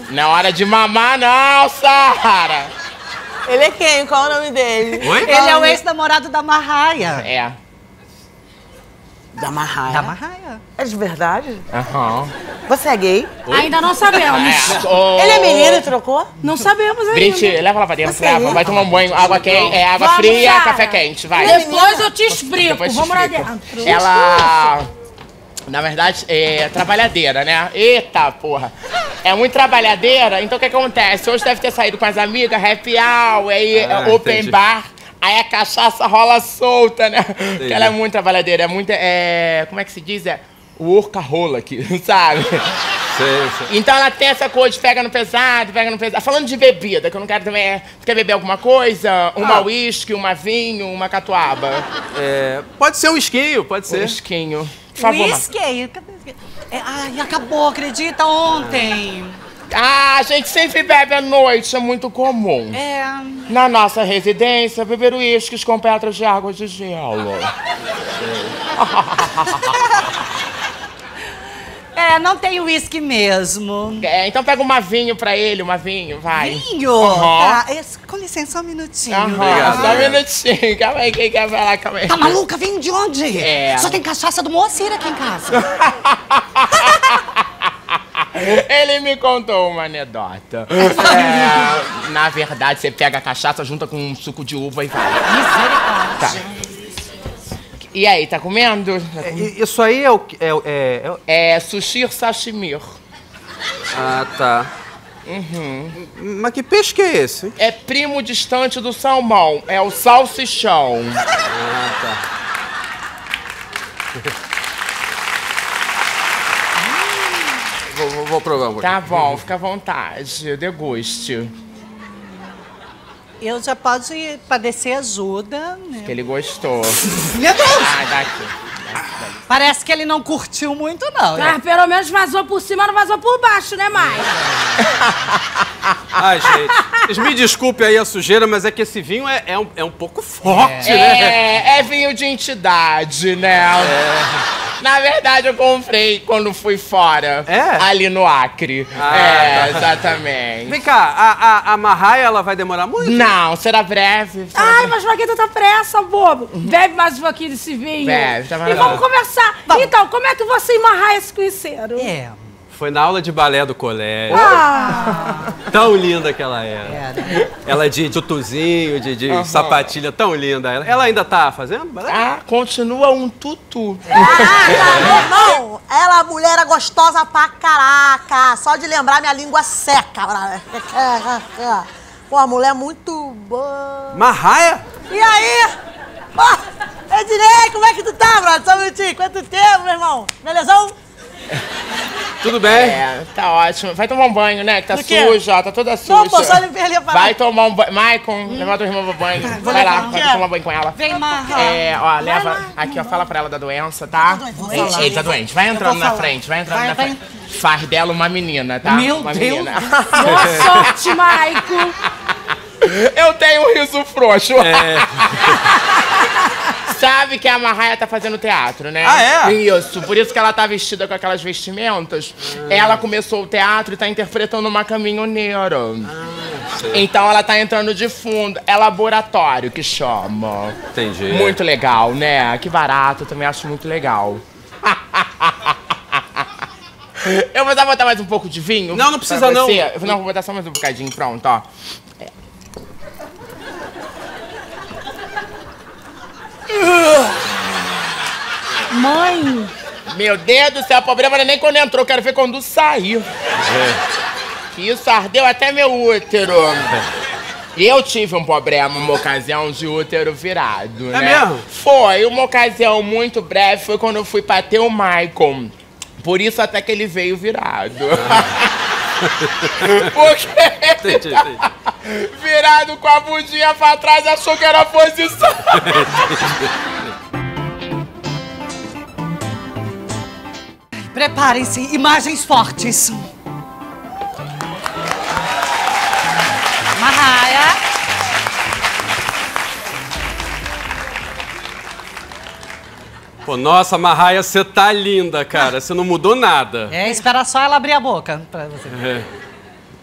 Não é hora de mamar, não, Sara. Ele é quem? Qual é o nome dele? Oi? Ele é o ex-namorado da Mariah. É. Da Mariah. Da Mariah. É de verdade? Aham. Você é gay? Ainda não sabemos. Ele é menino e trocou? Não sabemos ainda. Brit, leva ela pra dentro, Você é leva. gay? Vai tomar um banho, água quente, água Vamos, fria, Sara. café quente, vai. Depois eu te explico. Depois te Vamos lá explico. dentro. Ela, na verdade, é trabalhadeira, né? Eita, porra. É muito trabalhadeira, então o que acontece? Hoje deve ter saído com as amigas, happy hour, aí open entendi. bar. Aí a cachaça rola solta, né? Porque ela é muito trabalhadeira, é muito, como é que se diz? É workaholic, sabe? Sei. Então ela tem essa coisa de pega no pesado. Falando de bebida, que eu não quero também. Tu quer beber alguma coisa? Uma uísque, uma vinho, uma catuaba? Pode ser um esquinho, pode ser. Um esquinho. Por favor, Whisky. Ai, acabou, acredita? Ontem. Ah, a gente sempre bebe à noite, é muito comum. É... Na nossa residência, beber uísques com pedras de água de gelo. não tem uísque mesmo. Então pega uma vinho pra ele, uma vinho, vai. Vinho? Aham. Tá, com licença, só um minutinho. Aham, só um minutinho. Calma aí, quem quer falar? Calma aí. Tá maluca? Vinho de onde? Só tem cachaça do Moacir aqui em casa. Ele me contou uma anedota. Na verdade, você pega a cachaça, junta com um suco de uva e vai. Misericórdia. Tá. E aí, tá comendo? Isso aí é o que? É sushi sashimi. Ah, tá. Mas que peixe que é esse? É primo distante do salmão. É o salsichão. Ah, tá. Vou provar um pouquinho. Tá bom, fica à vontade. Deguste. Eu já pode padecer ajuda, né? Que ele gostou. Meu Deus! Ah, daqui. Parece que ele não curtiu muito, não. Ah, pelo menos vazou por cima, não vazou por baixo, né, mãe? Ai, gente, vocês me desculpem aí a sujeira, mas é que esse vinho é um pouco forte, né? É vinho de entidade, né? Na verdade, eu comprei quando fui fora. Ali no Acre. Tá. Exatamente. Vem cá, a Mariah, ela vai demorar muito? Não, será breve. Ai, mas pra que tanta pressa, bobo? Bebe mais um pouquinho desse vinho. Bebe, tá E vamos conversar. Então, como é que você e Mariah se conheceram? Foi na aula de balé do colégio. Tão linda que ela era. Ela de tutuzinho, de sapatilha, tão linda. Ela ainda tá fazendo balé? Ah, continua um tutu. Não, ela, mulher, era gostosa pra caraca. Só de lembrar, minha língua seca. Pô, a mulher muito boa. Mariah? E aí? Ó, Ednei, como é que tu tá, brother? Só um minutinho. Quanto tempo, meu irmão? Belezão? Tudo bem? Tá ótimo. Vai tomar um banho, né? Que tá Do quê? suja, tá toda suja. Não, pô, só limpei ali a parada. Vai tomar um banho. Maicon, leva a tua irmã pro banho. Vai lá, vai tomar banho com ela. Vem, Mariah. Ó, leva aqui, ó, fala pra ela da doença, tá? Ele tá doente. Vai entrando na frente, vai entrando na frente. Faz dela uma menina, tá? Meu uma Deus. menina. Boa sorte, Maico. Eu tenho um riso frouxo. Sabe que a Mariah tá fazendo teatro, né? Ah, é? Isso, por isso que ela tá vestida com aquelas vestimentas. Ela começou o teatro e tá interpretando uma caminhoneira. Então ela tá entrando de fundo. É laboratório que chama. Entendi. Muito legal, né? Que barato, também acho muito legal. Eu vou botar mais um pouco de vinho? Não, não precisa não. Não, vou botar só mais um bocadinho, pronto, ó. Mãe. Meu Deus do céu, o problema não é nem quando entrou, quero ver quando saiu. Que isso ardeu até meu útero. E eu tive um problema, uma ocasião de útero virado, né? mesmo? Foi, uma ocasião muito breve, foi quando eu fui bater o Maicon. Por isso até que ele veio virado. Porque Entendi. virado com a bundinha pra trás, achou que era a posição. Preparem-se, imagens fortes. Mariah. Pô, nossa, Mariah, você tá linda, cara. Você não mudou nada. Espera só ela abrir a boca pra você.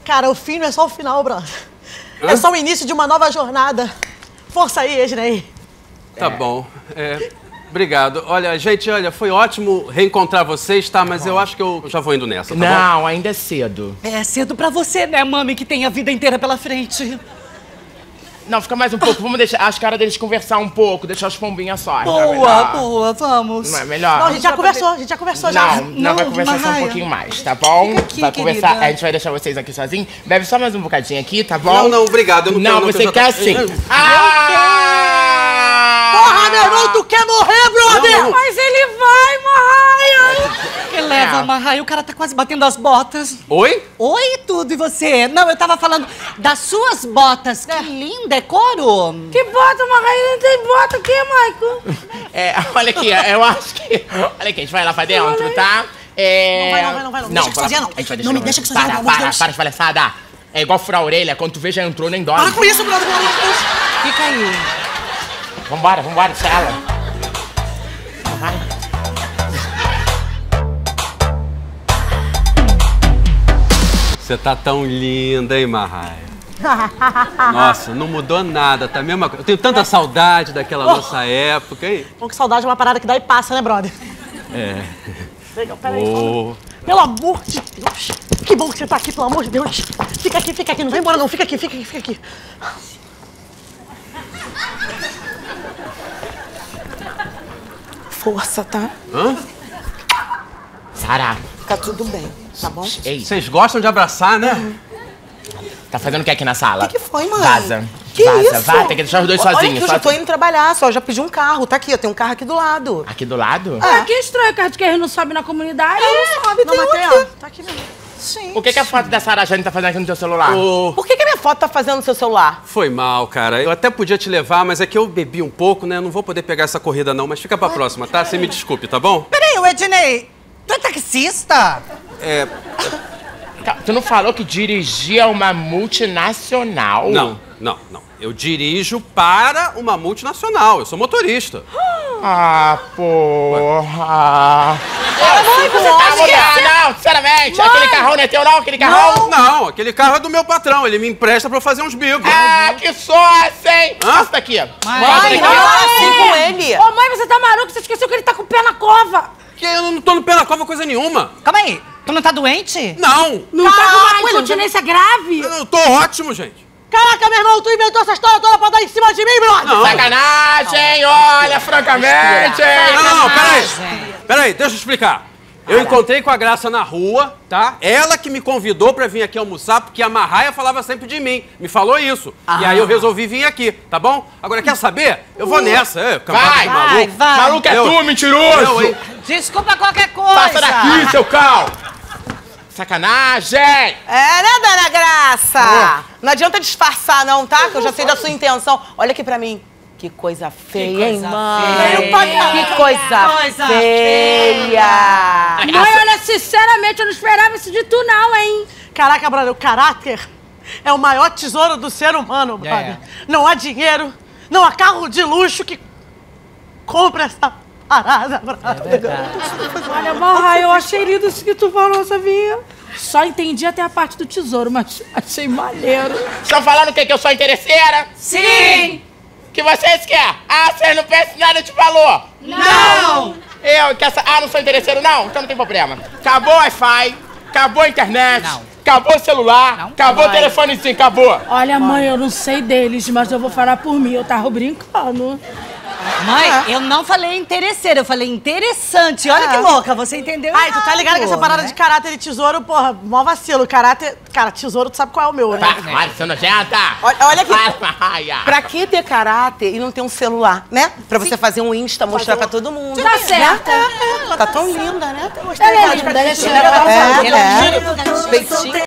Cara, o fim não é só o final, brother. É só o início de uma nova jornada. Força aí, Ednei. Tá bom. Obrigado. Olha, gente, foi ótimo reencontrar vocês, tá? Mas eu acho que eu já vou indo nessa, tá bom? Não, ainda é cedo. É cedo pra você, né, mami, que tem a vida inteira pela frente. Não, fica mais um pouco. Vamos deixar as caras deles conversar um pouco, deixar os pombinhas só. Boa, vamos. Não é melhor? Não, a gente já conversou, já. Não, vai conversar só um Marraia. pouquinho mais, tá bom? Fica aqui, vai conversar, querida. a gente vai deixar vocês aqui sozinhos. Bebe só mais um bocadinho aqui, tá bom? Não, obrigado. Eu não quero, você eu já quer tô- sim. Porra, meu irmão, tu quer morrer, brother? Não. Mas ele vai, Marraia! Que leva, Marraia, o cara tá quase batendo as botas. Oi? Oi, tudo, e você? Não, eu tava falando das suas botas. Que linda, é couro. Que bota, Marraia? Não tem bota aqui, Maico. Olha aqui, eu acho que... Olha aqui, a gente vai lá pra dentro, tá? Não vai não. Deixa que sozinha, não. A gente vai Não me deixa que sozinha, pelo amor de Deus. Para de palhaçada. É igual furar a orelha, quando tu vê já entrou, nem dói. Para com isso, brother, pelo amor de Deus. Fica aí. Vambora, deixa ela. Você tá tão linda, hein, Marraia? Nossa, não mudou nada, tá mesmo? Eu tenho tanta saudade daquela nossa época, hein? Bom, que saudade é uma parada que dá e passa, né, brother? Legal, peraí. Pelo amor de Deus. Que bom que você tá aqui, pelo amor de Deus. Fica aqui, não vai embora não. Fica aqui. Força, tá? Sara, Fica tudo bem, tá bom? ei, Vocês gostam de abraçar, né? tá fazendo o que aqui na sala? O que foi, mãe? Vaza. Que Vaza, isso? vai, tem que deixar os dois Olha sozinhos. que eu já tô indo trabalhar, só já pedi um carro. Tá aqui, eu tenho um carro aqui do lado. Aqui do lado? Ah, que estranho, que a gente quer não sobe na comunidade. Não, mas tem, ó. Tá aqui mesmo. Sim. O que a foto da Sara Jane tá fazendo aqui no teu celular? Por que a minha foto tá fazendo no seu celular? Foi mal, cara. Eu até podia te levar, mas é que eu bebi um pouco, né? Eu não vou poder pegar essa corrida, não. Mas fica pra próxima, tá? Você me desculpe, tá bom? Peraí, o Ednei, tu é taxista? Tu não falou que dirigia uma multinacional? Não. Eu dirijo para uma multinacional. Eu sou motorista. Ah, porra. Não, sinceramente. Aquele carrão não é teu, não? Aquele carrão? Não, aquele carro é do meu patrão. Ele me empresta pra eu fazer uns bicos. Ah, que sócio, hein? Hã? Passa daqui. Mãe, não é assim com ele. Ô, mãe, você tá maluco? Você esqueceu que ele tá com o pé na cova. Que eu não tô no pé na cova coisa nenhuma. Calma aí, tu não tá doente? Não. Não tá com uma incontinência grave? Eu tô ótimo, gente. Caraca, meu irmão, tu inventou essa história toda pra dar em cima de mim, brother? Não. Sacanagem, olha, francamente, hein? Não, peraí, deixa eu explicar. Eu encontrei com a Graça na rua, tá? Ela que me convidou pra vir aqui almoçar, porque a Marraia falava sempre de mim. Me falou isso. E aí eu resolvi vir aqui, tá bom? Agora, quer saber? Eu vou nessa. Vai, maluco. vai. Maluco é Eu- tu, mentiroso! Eu, hein? Desculpa qualquer coisa. Passa daqui, seu cal! Sacanagem! É, né, Dona Graça? Não adianta disfarçar, não, tá? Que eu já sei da sua intenção. Olha aqui pra mim. Que coisa feia, hein, mãe? Que coisa feia. Mãe, olha, sinceramente, eu não esperava isso de tu, não, hein? Caraca, brother, o caráter é o maior tesouro do ser humano, brother. Não há dinheiro, não há carro de luxo que compra essa parada, brother. Olha, Marraia, eu achei lindo isso que tu falou, sabia? Só entendi até a parte do tesouro, mas achei maneiro. Estão falando o quê? Que eu sou interesseira? Sim! Que vocês querem? Ah, vocês não pensam em nada de valor? Não! Eu que essa... Ah, não sou interesseiro, não? Então não tem problema. Acabou o Wi-Fi, acabou a internet, acabou o celular, acabou o telefonezinho, acabou. Olha, mãe, eu não sei deles, mas eu vou falar por mim. Eu tava brincando. Mãe, eu não falei interesseira, eu falei interessante. Olha que louca, você entendeu? Ai, tu tá ligado que essa parada né? de caráter e tesouro, porra, mó vacilo. Caráter... Cara, tesouro, tu sabe qual é o meu, né? Para, seu nojenta! Olha aqui. Para, Marraia! Pra que ter caráter e não ter um celular, né? Pra você fazer um Insta, mostrar pra todo mundo. Tá certo. Tá tão linda, né? Ela é linda, deixa eu... Peitinho.